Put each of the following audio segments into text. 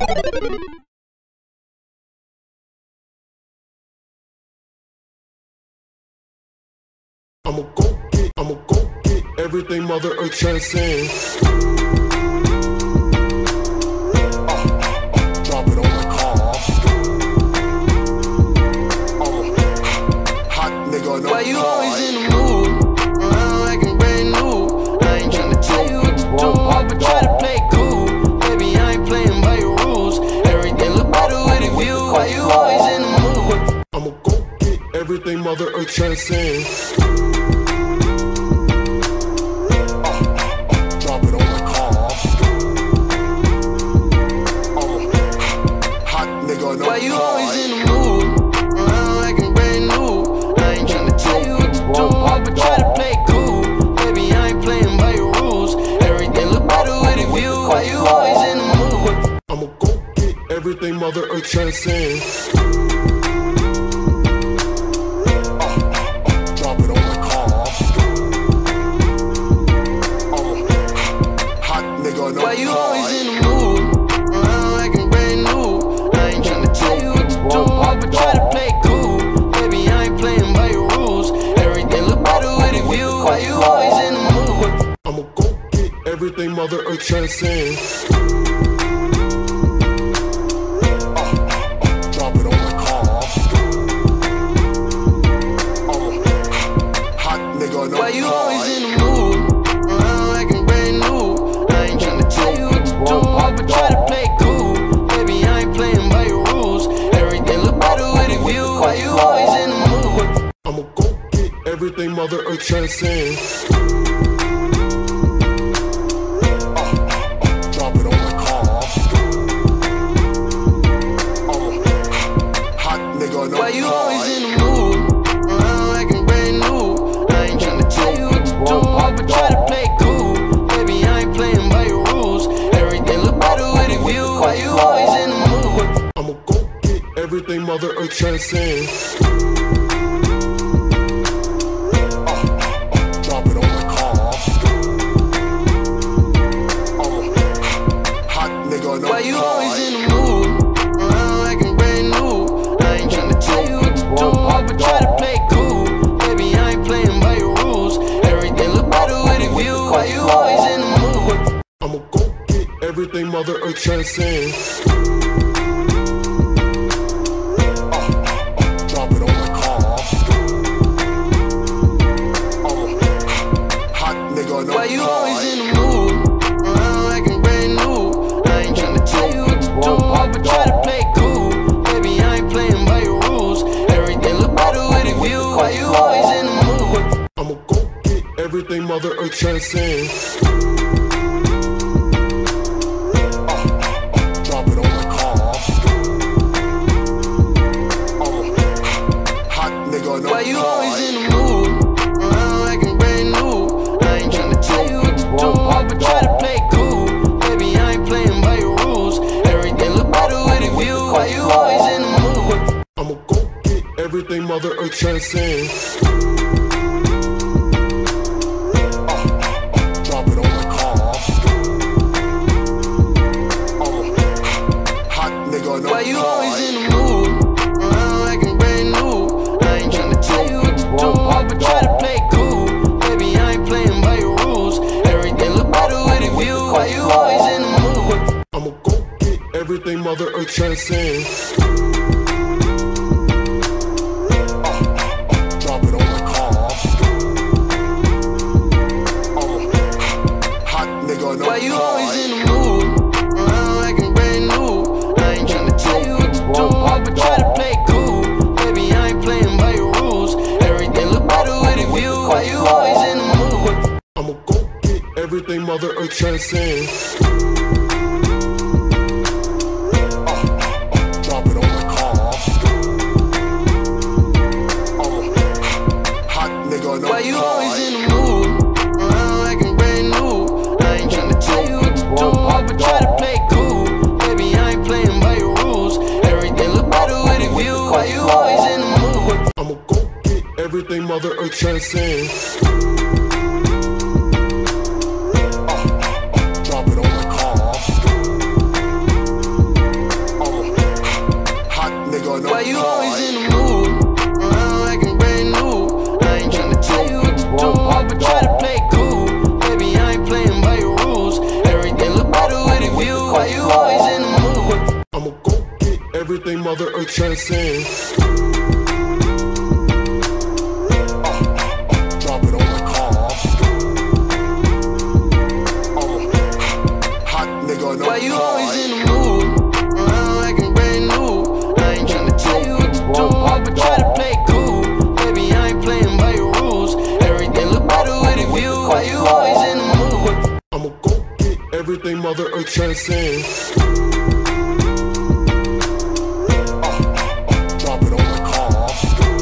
I'ma go get everything Mother Earth transcends. Drop it on the car. Hot nigga, no. Why you always in the mood? Around like I'm brand new. I ain't tryna tell you what to do, but try to play cool. Baby, I ain't playing by your rules. Everything look better with a view. Why you always in the mood? I'ma go get everything Mother Earth transcends. Why you always in the mood? Around like I'm brand new. I ain't tryna tell you what to do, but try to play cool. Baby, I ain't playing by your rules. Everything look better with a view. Why you always in the mood? I'ma go get everything Mother Earth transcends. Drop it on the car. Hot nigga, no. Why you always in the mood? Around like I'm brand new. I ain't tryna tell you what to do, but try to play cool. Baby, I ain't playing by your rules. Everything look better with a view. Why you always in the mood? I'ma go get everything Mother Earth transcends. Drop it on the car. Hot nigga, no. Why you always in the mood? Around like I'm brand new. I ain't tryna tell you what to do, but try to play cool. Baby, I ain't playing by your rules. Everything look better with a view. Why you always in the mood? I'ma go get everything Mother Earth transcends. Drop it on the car. Hot nigga, no. Why you always in the mood? Around like I'm brand new. I ain't tryna tell you what to do, but try to play cool. Baby, I ain't playing by your rules. Everything look better with a view. Why you always in the mood? I'ma go get everything Mother Earth transcends. Drop it on the car. Hot nigga, no. Why you always in the mood? Around like I'm brand new. I ain't tryna tell you what to do, but try to play cool. Baby, I ain't playing by your rules. Everything look better with a view. Why you always in the mood? I'ma go get everything Mother Earth transcends. Drop it on the car. Hot nigga, no. Why you always in the mood? Around like I'm brand new. I ain't tryna tell you what to do, but try to play cool. Baby, I ain't playing by your rules. Everything look better with a view. Why you always in the mood? I'ma go get everything Mother Earth transcends. Drop it on the car. Hot nigga, no. Why you always in the mood? Around like I'm brand new. I ain't tryna tell you what to do, but try to play cool. Baby, I ain't playing by your rules. Everything look better with a view. Why you always in the mood? I'ma go get everything Mother Earth transcends. Drop it on the car. Hot nigga, no. Why you always in the mood? Around like I'm brand new. I ain't tryna tell you what to do, but try to play cool. Baby, I ain't playing by your rules. Everything look better with a view. Why you always in the mood? I'ma go get everything Mother Earth transcends. Drop it on the car. Hot nigga, no. Why you always in the mood? Around like I'm brand new. I ain't tryna tell you what to do, but try to play cool. Baby, I ain't playing by your rules. Everything look better with a view. Why you always in the mood? I'ma go get everything Mother Earth transcends. Drop it on the car. Hot nigga, no. Why you always in the mood? Around like I'm brand new. I ain't tryna tell you what to do, but try to play cool. Baby, I ain't playing by your rules. Everything look better with a view. Why you always in the mood? I'ma go get everything Mother Earth transcends. Drop it on the car. Mother Earth transcend. Drop it on the car. Hot nigga, no. Why you always in the mood? Around acting brand new. I ain't tryna tell you what to do, but try to play cool. Baby, I ain't playing by your rules. Everything look better with a view. Why you always in the mood? I'ma go get everything Mother Earth transcend. Drop it on the car.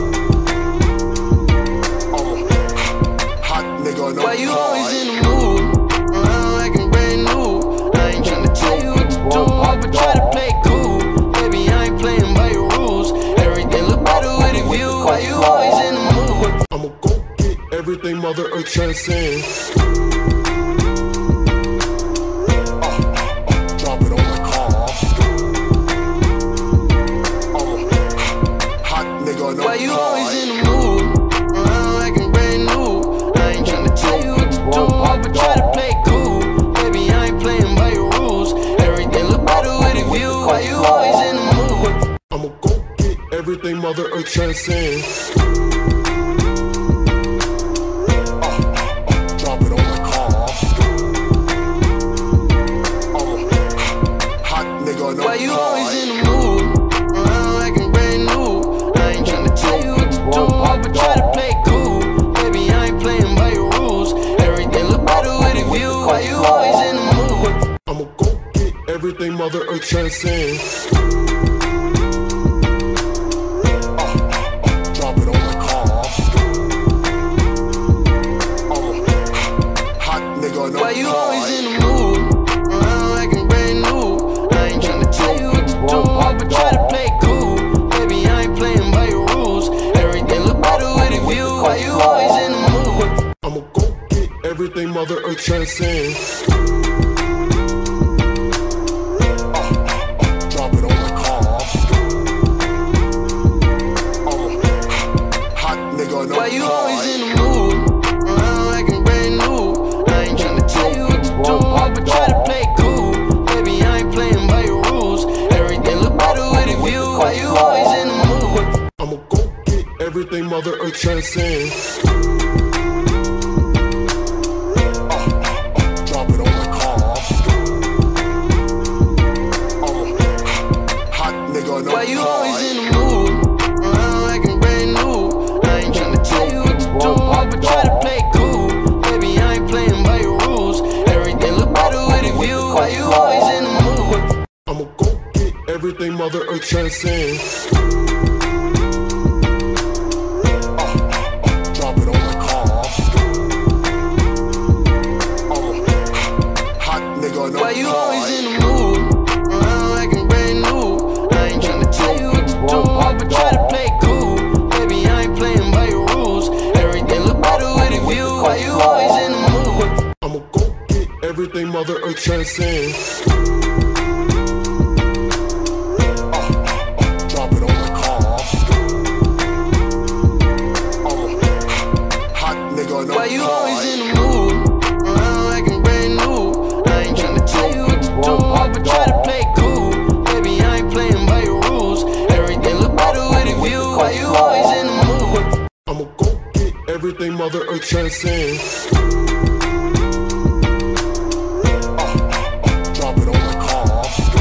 Hot nigga, no. Why you always in the mood? Around acting brand new. I ain't tryna tell you what to do, but try to play cool. Baby, I ain't playing by your rules. Everything look better with a view. Why you always in the mood? I'ma go get everything Mother Earth transcend. Drop it on the car. Hot nigga, no. Why you always in the mood? Around acting brand new. I ain't tryna tell you what to do, but try to play cool. Baby, I ain't playing by your rules. Everything look better with a view. Why you always in the mood? I'ma go get everything Mother Earth transcend. Drop it on the car. Hot nigga, no. Why you always in the mood? Around acting brand new. I ain't tryna tell you what to do, but try to play cool. Baby, I ain't playing by your rules. Everything look better with a view. Why you always in the mood? I'ma go get everything Mother Earth transcend. Drop it on the car. Hot nigga, no. Why you always in the mood? Around acting brand new. I ain't tryna tell you what to do, but try to play cool. Baby, I ain't playing by your rules. Everything look better with a view. Why you always in the mood? I'ma go get everything Mother Earth transcend. Drop it on the car. Hot nigga, no. Why you always in the mood? Around acting brand new. I ain't tryna tell you what to do, but try to play cool. Baby, I ain't playing by your rules. Everything look better with a view. Why you always in the mood? I'ma go get everything Mother Earth transcend. Drop it on the car. Hot nigga, no. Why you always in the mood? Around acting brand new. I ain't tryna tell you what to do, but try to play cool. Baby, I ain't playing by your rules. Everything look better with a view. Why you always in the mood? I'ma go get everything Mother Earth transcend. Drop it on the car. Hot nigga, no. Why you always in the mood? Around acting brand new. I ain't tryna tell you what to do, but try to play cool. Baby, I ain't playing by your rules. Everything look better with a view. Why you always in the mood? I'ma go get everything Mother Earth transcend. Drop it on the car. Hot nigga, no. Why you always in the mood? Around acting brand new. I ain't tryna tell you what to do, but try to play cool. Baby, I ain't playing by your rules. Everything look better with a view. Why you always in the mood? I'ma go get everything Mother Earth transcend. Drop it on the car.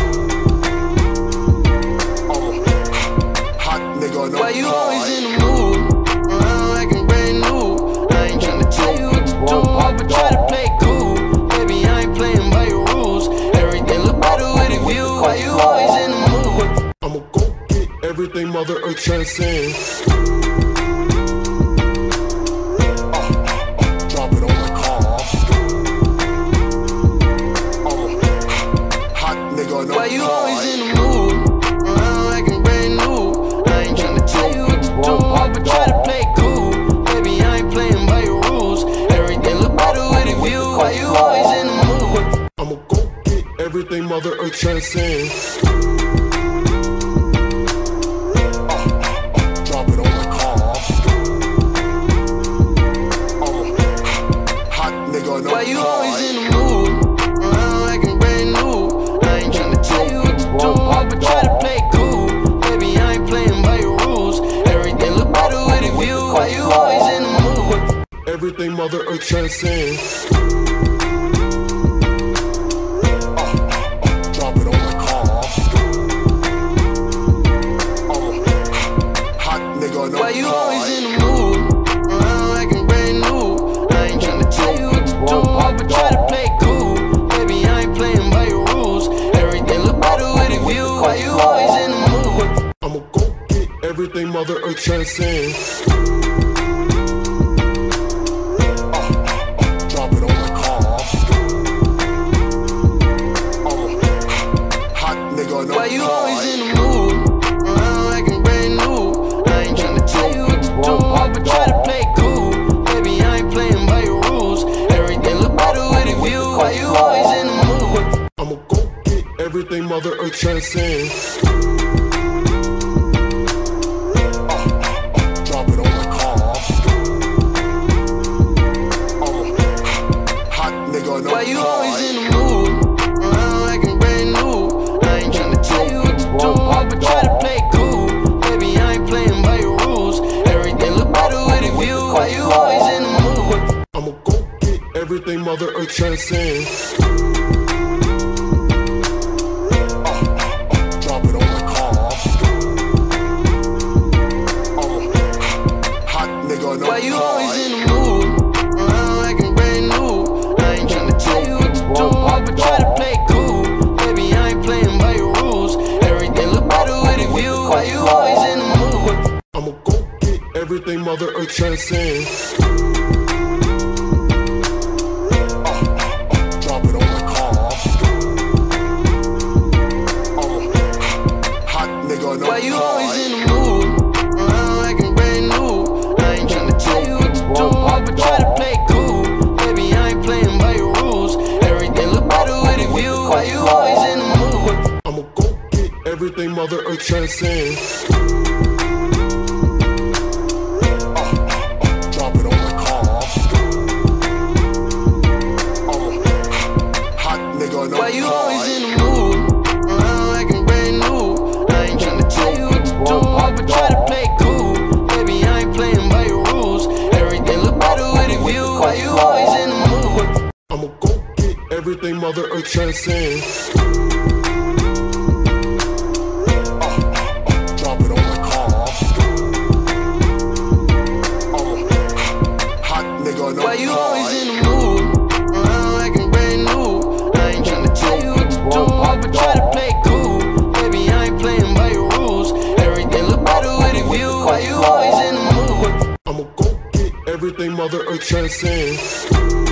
Hot nigga, no. Why you always in the mood? Around acting brand new. I ain't tryna tell you what to do, but try to play cool. Baby, I ain't playing by your rules. Everything look better with a view. Why you always in the mood? I'ma go get everything Mother Earth transcend. Drop it on the car. Hot nigga, no. Why you always in the mood? Around acting brand new. I ain't tryna tell you what to do, but try to play cool. Baby, I ain't playing by your rules. Everything look better with a view. Why you always in the mood? I'ma go get everything Mother Earth transcend. Drop it on the car. Hot nigga, no. Why you always in the mood? Around acting brand new. I ain't tryna tell you what to do, but try to play cool. Baby, transcend. Drop it on the car. Hot nigga, no. Why you always in the mood? Around like I'm brand new. I ain't tryna tell you what to do, but try to play cool. Baby, I ain't playing by your rules. Everything look better with a view. Why you always in the mood? I'ma go get everything Mother Earth transcends. Drop it on the car. Hot nigga, no. Why you always in the mood? Around like I'm brand new. I ain't tryna tell you what to do, but try to play cool. Baby, I ain't playing by your rules. Everything look better with a view. Why you always in the mood? I'ma go get everything Mother Earth transcends. Drop it on the car. Hot nigga, no. Why you always in the mood? Around like I'm brand new. I ain't tryna tell you what to do, but try to play cool. Baby, I ain't playing by your rules. Everything look better with a view. Why you always in the mood? I'ma go get everything Mother Earth transcends. Drop it on the car. Hot nigga, no. Why you always in the mood? Around like I'm brand new. I ain't tryna tell you what to do, but try to play cool. Baby, I ain't playing by your rules. Everything look better with a view. Why you always in the mood? I'ma go get everything Mother Earth transcends. Drop it on the car. Hot nigga, no. Why you always in the mood? Around like I'm brand new. I ain't tryna tell you what to do, but try to play cool. Baby, I ain't playing by your rules. Everything look better with a view. Why you always in the mood? I'ma go get everything Mother Earth transcends. Drop it on the car. Hot nigga, no. Why you always in the mood? Around like I'm brand new. I ain't tryna tell you what to do, but try to play cool. Baby, I ain't playing by your rules. Everything look better with a view. Why you always in the mood? I'ma go get everything Mother Earth transcends. Drop it on the car. Hot nigga, no. Why you always in the mood? Around like I'm brand new. I ain't tryna tell you what to do, but try to play cool. Baby, I ain't playing by your rules. Everything look better with a view. Why you always in the mood? I'ma go get everything Mother Earth transcends.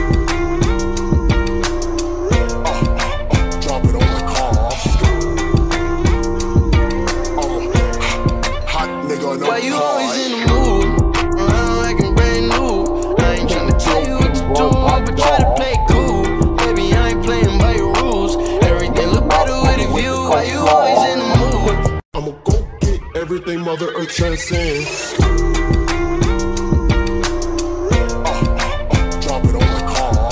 Drop it on the car. Hot nigga, no. Why you always in the mood? Around like I'm brand new. I ain't tryna tell you what to do, but try to play cool. Baby, I ain't playing by your rules. Everything look better with a view. Why you always in the mood? I'ma go get everything Mother Earth transcends. Drop it on the car.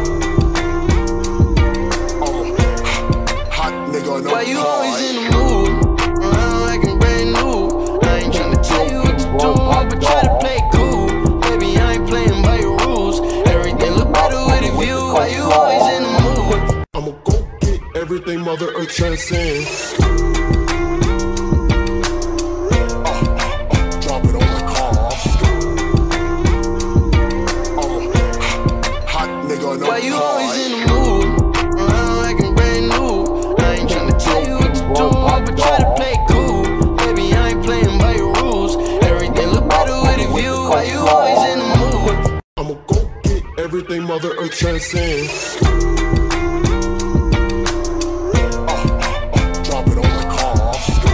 Hot nigga, no. Why you always in the mood? Around like I'm brand new. I ain't tryna tell you what to do, but try to play cool. Baby, I ain't playing by your rules. Everything look better with a view. Why you always in the mood? I'ma go get everything Mother Earth transcends. Drop it on the car. Hot nigga, no. Why you always in the mood? Around like I'm brand new. I ain't tryna tell you what to do, but try to play cool. Baby, I ain't playing by your rules. Everything look better with a view. Why you always in the mood? I'ma go get everything Mother Earth transcends. Drop it on the car.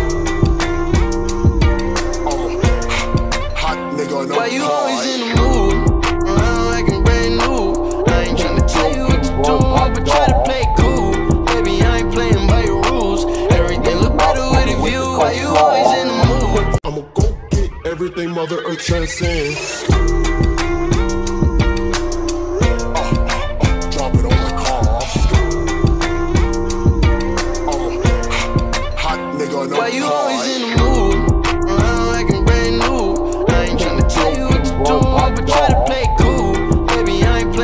Hot nigga, no. Why you always in the mood? Around like I'm brand new. I ain't tryna tell you what to do, but try to play cool. Baby, I ain't playing by your rules. Everything look better with a view. Why you always in the mood? I'ma go get everything Mother Earth transcends. Drop it on the car. Hot nigga, no. Why you always in the mood? Around like I'm brand new. I ain't tryna tell you what to do, but try to play cool. Baby, I ain't playing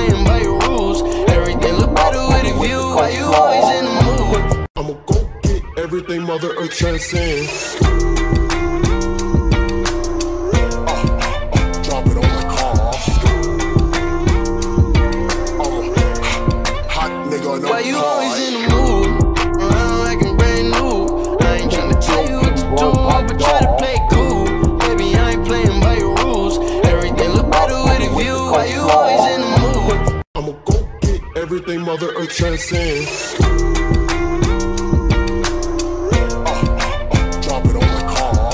everything Mother Earth transcends. Drop it on the car. Hot nigga, no. Why you always in the mood? Around like I'm brand new. I ain't tryna tell you what to do, but try to play cool. Baby, I ain't playing by your rules. Everything look better with a view. Why you always in the mood? I'ma go get everything Mother Earth transcends. Drop it on the car.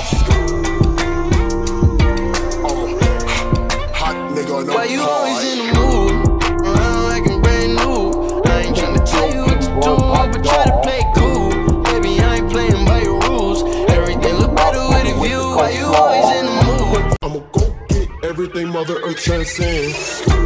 Hot nigga, no. Why you always in the mood? Around like I'm brand new. I ain't tryna tell you what to do, but try to play cool. Baby, I ain't playing by your rules. Everything look better with a view. Why you always in the mood? I'ma go get everything Mother Earth transcends.